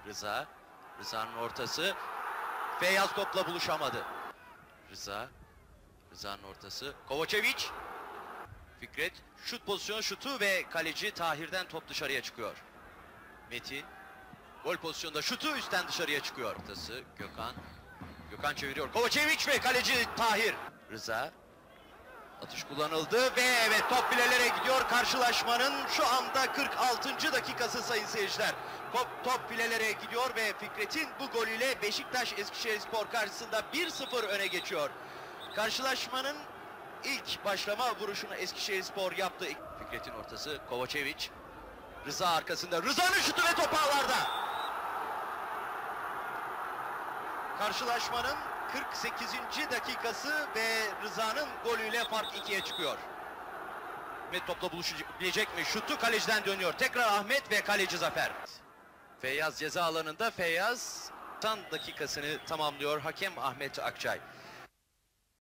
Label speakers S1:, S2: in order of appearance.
S1: Rıza. Rıza'nın ortası. Feyyaz topla buluşamadı. Rıza. Rıza'nın ortası. Kovačević. Fikret. Şut pozisyonu, şutu ve kaleci Tahir'den top dışarıya çıkıyor. Metin. Gol pozisyonunda şutu üstten dışarıya çıkıyor. Ortası Gökhan. Gökhan çeviriyor. Kovačević ve kaleci Tahir. Rıza. Atış kullanıldı ve evet, top filelere gidiyor. Karşılaşmanın şu anda 46. dakikası sayın seyirciler. Top filelere gidiyor ve Fikret'in bu golüyle Beşiktaş Eskişehirspor karşısında 1-0 öne geçiyor. Karşılaşmanın ilk başlama vuruşunu Eskişehirspor yaptı. Fikret'in ortası Kovačević. Rıza arkasında. Rıza'nın şutu ve top ağlarda. Karşılaşmanın 48. dakikası ve Rıza'nın golüyle fark 2'ye çıkıyor. Ahmet topla buluşabilecek mi? Şutu kaleciden dönüyor. Tekrar Ahmet ve kaleci Zafer. Feyyaz ceza alanında. Feyyaz 90 dakikasını tamamlıyor. Hakem Ahmet Akçay.